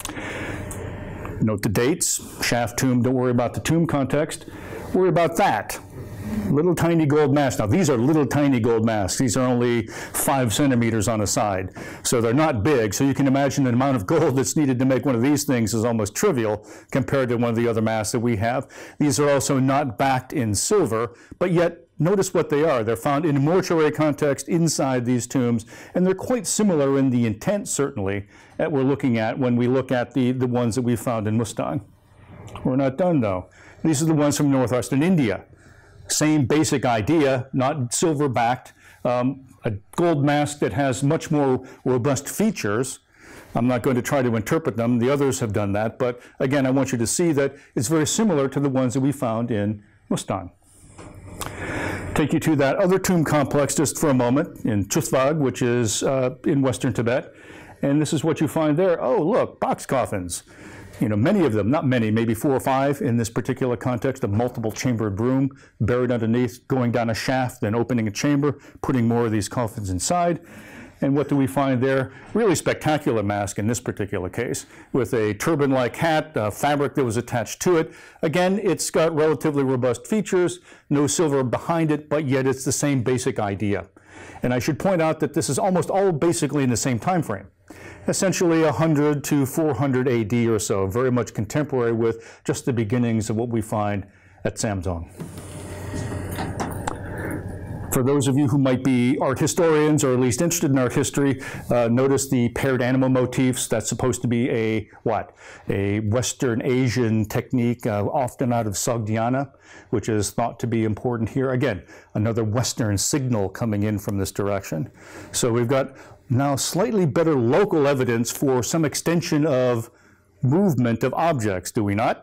Note the dates, shaft tomb, don't worry about the tomb context, worry about that. Little tiny gold masks. Now these are little tiny gold masks. These are only five centimeters on a side. So they're not big. So you can imagine the amount of gold that's needed to make one of these things is almost trivial compared to one of the other masks that we have. These are also not backed in silver, but yet notice what they are. They're found in a mortuary context inside these tombs, and they're quite similar in the intent, certainly, that we're looking at when we look at the, the ones that we found in Mustang. We're not done, though. These are the ones from northwestern India. Same basic idea, not silver-backed, um, a gold mask that has much more robust features. I'm not going to try to interpret them. The others have done that. But again, I want you to see that it's very similar to the ones that we found in Mustang. Take you to that other tomb complex just for a moment in Chusvag, which is uh, in Western Tibet. And this is what you find there. Oh, look, box coffins. You know, many of them, not many, maybe four or five in this particular context, a multiple chambered room buried underneath, going down a shaft, then opening a chamber, putting more of these coffins inside. And what do we find there? Really spectacular mask in this particular case, with a turban-like hat, uh, fabric that was attached to it. Again, it's got relatively robust features, no silver behind it, but yet it's the same basic idea. And I should point out that this is almost all basically in the same time frame. Essentially one hundred to four hundred A D or so, very much contemporary with just the beginnings of what we find at Samzong. For those of you who might be art historians or at least interested in art history, uh, notice the paired animal motifs. That's supposed to be a, what? A Western Asian technique, uh, often out of Sogdiana, which is thought to be important here. Again, another Western signal coming in from this direction. So we've got now slightly better local evidence for some extension of movement of objects, do we not?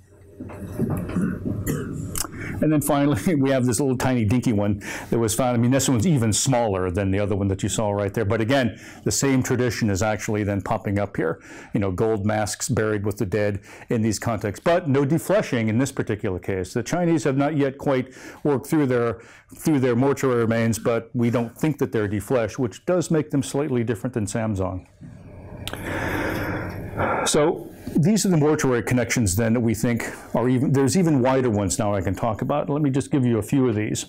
And then finally, we have this little tiny dinky one that was found. I mean, this one's even smaller than the other one that you saw right there. But again, the same tradition is actually then popping up here. You know, gold masks buried with the dead in these contexts. But no defleshing in this particular case. The Chinese have not yet quite worked through their, through their mortuary remains, but we don't think that they're defleshed, which does make them slightly different than Samzong. So these are the mortuary connections then that we think are even, there's even wider ones now I can talk about. Let me just give you a few of these.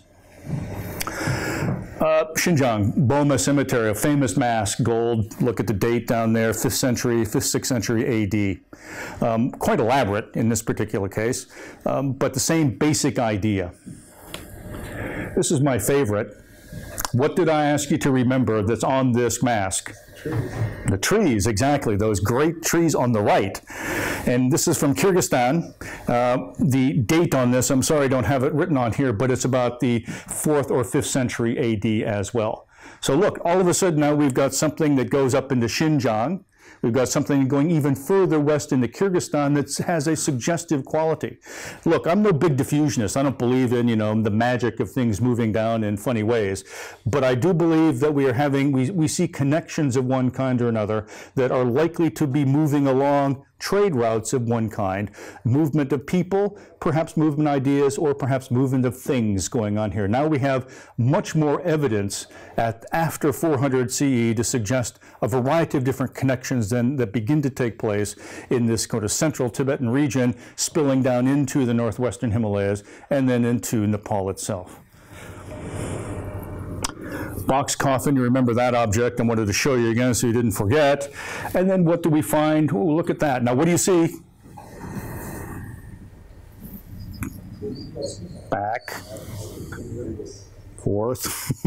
Uh, Xinjiang, Boma Cemetery, a famous mask, gold, look at the date down there, fifth century, fifth, sixth century A D. Um, quite elaborate in this particular case, um, but the same basic idea. This is my favorite. What did I ask you to remember that's on this mask? Trees. The trees, exactly, those great trees on the right. And this is from Kyrgyzstan. Uh, the date on this, I'm sorry I don't have it written on here, but it's about the fourth or fifth century A D as well. So look, all of a sudden now we've got something that goes up into Xinjiang, We've got something going even further west into Kyrgyzstan that has a suggestive quality. Look, I'm no big diffusionist. I don't believe in, you know, the magic of things moving down in funny ways. But I do believe that we are having, we, we see connections of one kind or another that are likely to be moving along trade routes of one kind, movement of people, perhaps movement ideas, or perhaps movement of things going on here. Now we have much more evidence at after four hundred C E to suggest a variety of different connections then that begin to take place in this kind of central Tibetan region, spilling down into the northwestern Himalayas and then into Nepal itself. Box coffin, you remember that object. I wanted to show you again so you didn't forget. And then what do we find? Ooh, look at that. Now, what do you see? Back, forth.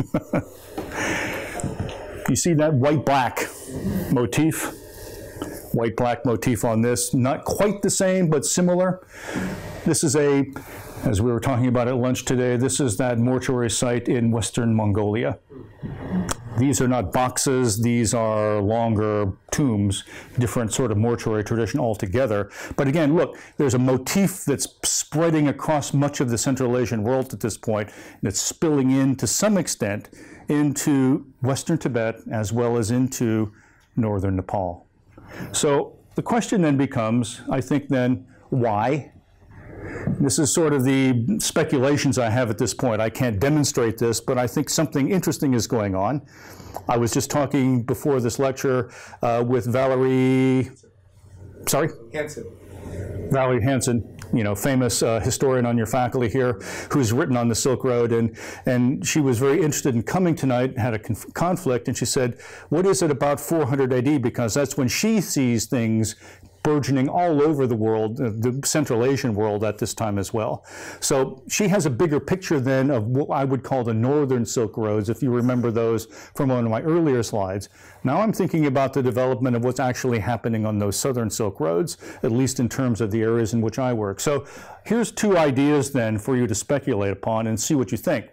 You see that white-black motif? White-black motif on this. Not quite the same, but similar. This is a, as we were talking about at lunch today, this is that mortuary site in Western Mongolia. These are not boxes, these are longer tombs, different sort of mortuary tradition altogether. But again, look, there's a motif that's spreading across much of the Central Asian world at this point, and it's spilling in to some extent into Western Tibet as well as into northern Nepal. So the question then becomes, I think then, why? This is sort of the speculations I have at this point. I can't demonstrate this, but I think something interesting is going on. I was just talking before this lecture uh, with Valerie, sorry? Hansen. Valerie Hansen, you know, famous uh, historian on your faculty here, who's written on the Silk Road, and, and she was very interested in coming tonight, had a conf conflict, and she said, what is it about four hundred A D? Because that's when she sees things burgeoning all over the world, uh, the Central Asian world at this time as well. So she has a bigger picture then of what I would call the northern Silk Roads, if you remember those from one of my earlier slides. Now I'm thinking about the development of what's actually happening on those southern Silk Roads, at least in terms of the areas in which I work. So here's two ideas then for you to speculate upon and see what you think.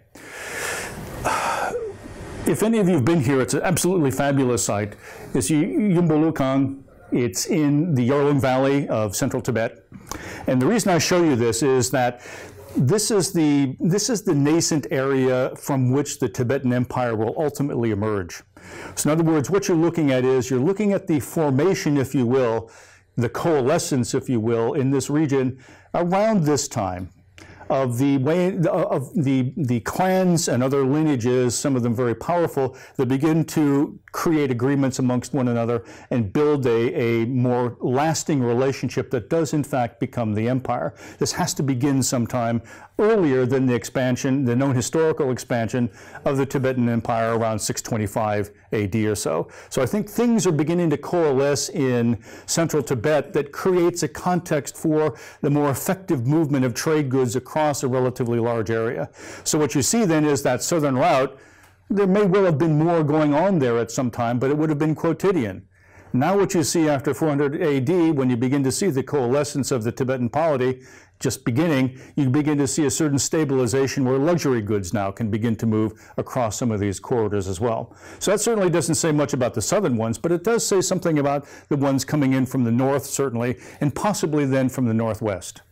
If any of you have been here, it's an absolutely fabulous site. It's Yumbolukang. It's in the Yarlung Valley of central Tibet. And the reason I show you this is that this is the, this is the nascent area from which the Tibetan Empire will ultimately emerge. So in other words, what you're looking at is you're looking at the formation, if you will, the coalescence, if you will, in this region around this time of the way of the the clans and other lineages, some of them very powerful, that begin to create agreements amongst one another and build a, a more lasting relationship that does in fact become the empire. This has to begin sometime earlier than the expansion, the known historical expansion of the Tibetan Empire around six twenty-five A D or so. So I think things are beginning to coalesce in central Tibet that creates a context for the more effective movement of trade goods across a relatively large area. So what you see then is that southern route. There may well have been more going on there at some time, but it would have been quotidian. Now what you see after four hundred A D, when you begin to see the coalescence of the Tibetan polity just beginning, you begin to see a certain stabilization where luxury goods now can begin to move across some of these corridors as well. So that certainly doesn't say much about the southern ones, but it does say something about the ones coming in from the north, certainly, and possibly then from the northwest.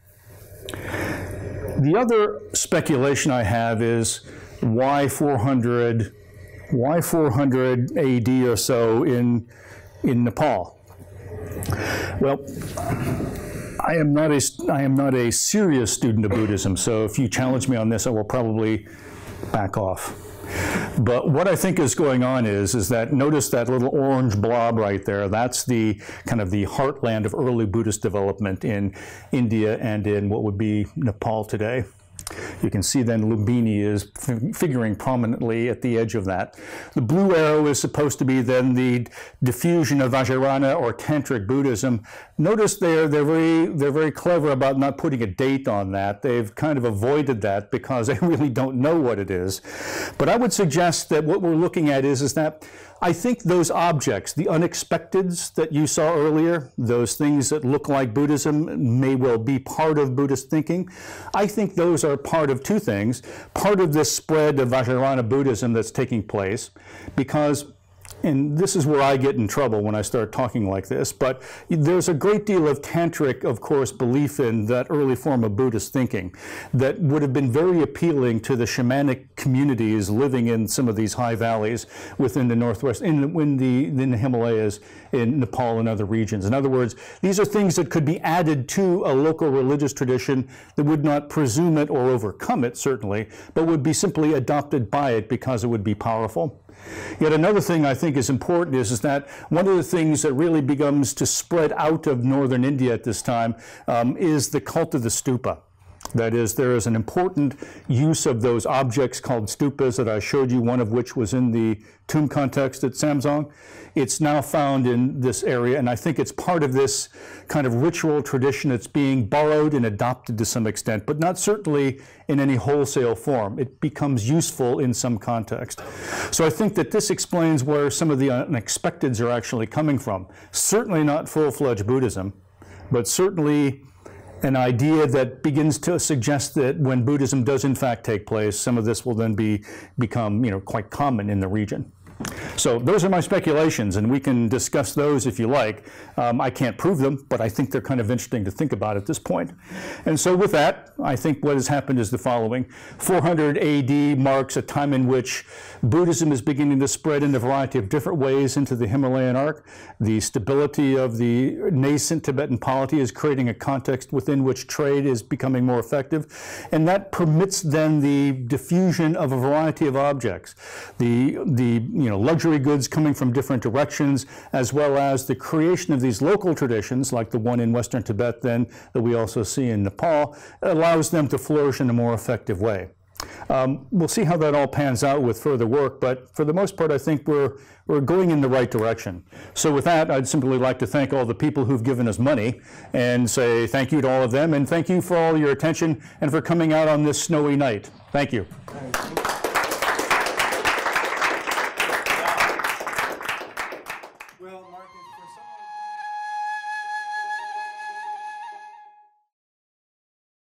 The other speculation I have is why four hundred, why four hundred A D or so in, in Nepal? Well, I am not a, I am not a serious student of Buddhism, so if you challenge me on this, I will probably back off. But what I think is going on is, is that notice that little orange blob right there, that's the kind of the heartland of early Buddhist development in India and in what would be Nepal today. You can see then Lumbini is figuring prominently at the edge of that. The blue arrow is supposed to be then the diffusion of Vajrayana or Tantric Buddhism. Notice there, they're very, they're very clever about not putting a date on that. They've kind of avoided that because they really don't know what it is. But I would suggest that what we're looking at is, is that I think those objects, the unexpecteds that you saw earlier, those things that look like Buddhism may well be part of Buddhist thinking. I think those are part of two things. Part of this spread of Vajrayana Buddhism that's taking place, because and this is where I get in trouble when I start talking like this, but there's a great deal of tantric, of course, belief in that early form of Buddhist thinking that would have been very appealing to the shamanic communities living in some of these high valleys within the Northwest, in the, in the, in the Himalayas, in Nepal and other regions. In other words, these are things that could be added to a local religious tradition that would not presume it or overcome it, certainly, but would be simply adopted by it because it would be powerful. Yet another thing I think is important is, is that one of the things that really begins to spread out of northern India at this time um, is the cult of the stupa. That is, there is an important use of those objects called stupas that I showed you, one of which was in the tomb context at Samsung. It's now found in this area, and I think it's part of this kind of ritual tradition that's being borrowed and adopted to some extent, but not certainly in any wholesale form. It becomes useful in some context. So I think that this explains where some of the unexpecteds are actually coming from. Certainly not full-fledged Buddhism, but certainly an idea that begins to suggest that when Buddhism does in fact take place, some of this will then be become, you know, quite common in the region. So those are my speculations, and we can discuss those if you like. Um, I can't prove them, but I think they're kind of interesting to think about at this point. And so with that, I think what has happened is the following. four hundred A D marks a time in which Buddhism is beginning to spread in a variety of different ways into the Himalayan arc. The stability of the nascent Tibetan polity is creating a context within which trade is becoming more effective, and that permits then the diffusion of a variety of objects. The, the you know, luxury goods coming from different directions, as well as the creation of these local traditions, like the one in Western Tibet then that we also see in Nepal, allows them to flourish in a more effective way. Um, we'll see how that all pans out with further work, but for the most part, I think we're, we're going in the right direction. So with that, I'd simply like to thank all the people who've given us money and say thank you to all of them, and thank you for all your attention and for coming out on this snowy night. Thank you.